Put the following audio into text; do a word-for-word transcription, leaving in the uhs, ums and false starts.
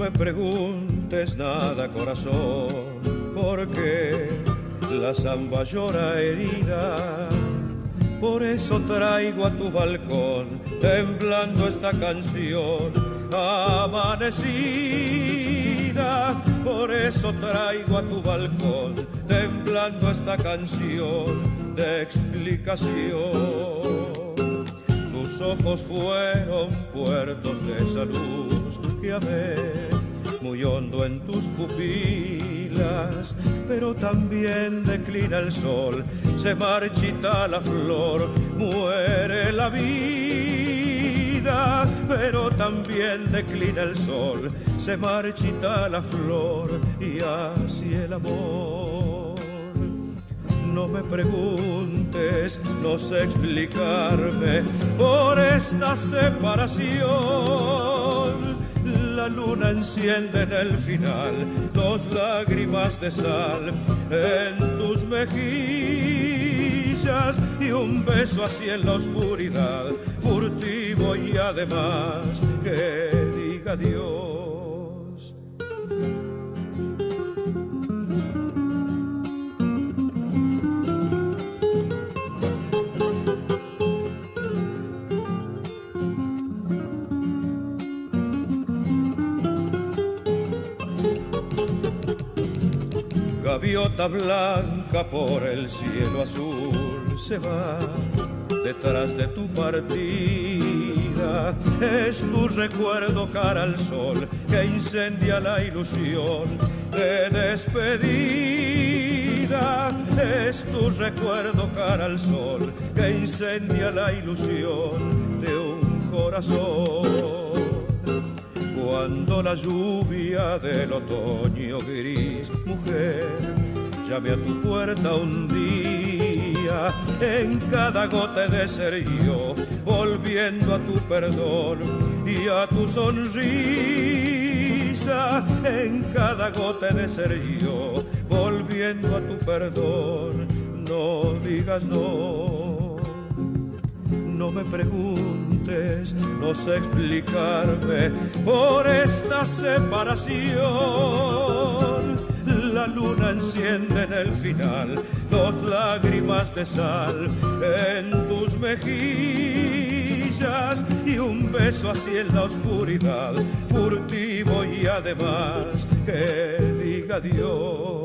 me preguntes nada, corazón, porque la zamba llora herida. Por eso traigo a tu balcón, temblando esta canción amanecida. Por eso traigo a tu balcón, temblando esta canción de explicación. Tus ojos fueron puertos de esa luz que amé, muy hondo en tus pupilas, pero también declina el sol, se marchita la flor, muere la vida, pero también declina el sol, se marchita la flor y así el amor. No me preguntes, no sé explicarme por esta separación. La luna enciende en el final dos lágrimas de sal en tus mejillas y un beso así en la oscuridad, furtivo y además que diga adiós. Gaviota blanca por el cielo azul se va detrás de tu partida. Es tu recuerdo cara al sol que incendia la ilusión de despedida. Es tu recuerdo cara al sol que incendia la ilusión de un corazón. Cuando la lluvia del otoño gris, mujer, llame a tu puerta un día, en cada gota de ser yo, volviendo a tu perdón y a tu sonrisa, en cada gota de ser yo, volviendo a tu perdón, no digas no. No me preguntes, no sé explicarme por esta separación. La luna enciende en el final dos lágrimas de sal en tus mejillas y un beso así en la oscuridad, furtivo y además que diga adiós.